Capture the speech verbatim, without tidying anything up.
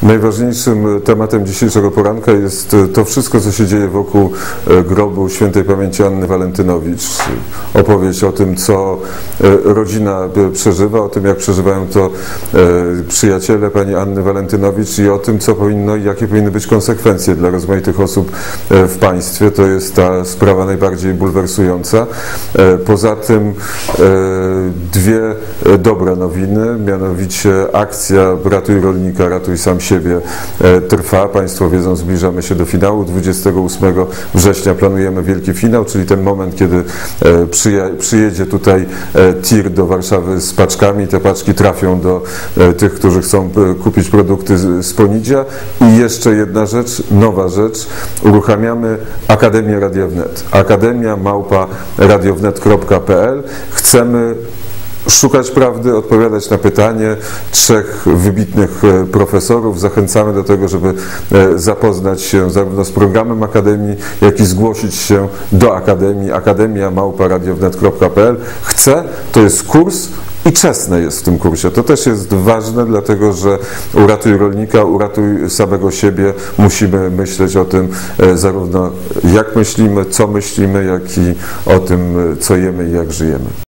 Najważniejszym tematem dzisiejszego poranka jest to wszystko, co się dzieje wokół grobu świętej pamięci Anny Walentynowicz. Opowieść o tym, co rodzina przeżywa, o tym, jak przeżywają to przyjaciele pani Anny Walentynowicz i o tym, co powinno i jakie powinny być konsekwencje dla rozmaitych osób w państwie. To jest ta sprawa najbardziej bulwersująca. Poza tym dwie dobre nowiny, mianowicie akcja Ratuj Rolnika, Ratuj Sam Siebie trwa. Państwo wiedzą, zbliżamy się do finału. dwudziestego ósmego września planujemy wielki finał, czyli ten moment, kiedy przyjedzie tutaj tir do Warszawy z paczkami. Te paczki trafią do tych, którzy chcą kupić produkty z Ponidzia. I jeszcze jedna rzecz, nowa rzecz. Uruchamiamy Akademię Radia Wnet. Akademia małpa radiownet kropka p l. Chcemy szukać prawdy, odpowiadać na pytanie trzech wybitnych profesorów. Zachęcamy do tego, żeby zapoznać się zarówno z programem Akademii, jak i zgłosić się do Akademii. Akademia małpa radiownet kropka p l. Chcę, to jest kurs i czesne jest w tym kursie. To też jest ważne, dlatego że uratuj rolnika, uratuj samego siebie. Musimy myśleć o tym zarówno jak myślimy, co myślimy, jak i o tym, co jemy i jak żyjemy.